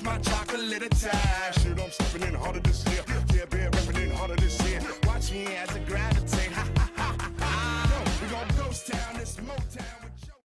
my chocolate attack. Shit, I'm stepping in harder this year. Yeah, bear ripping in harder this year. Watch me as I gravitate. Ha ha ha ha ha. Yo, we gon' ghost town, this Motown with Joe.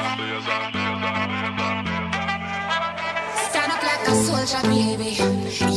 Stand up like a soldier, baby.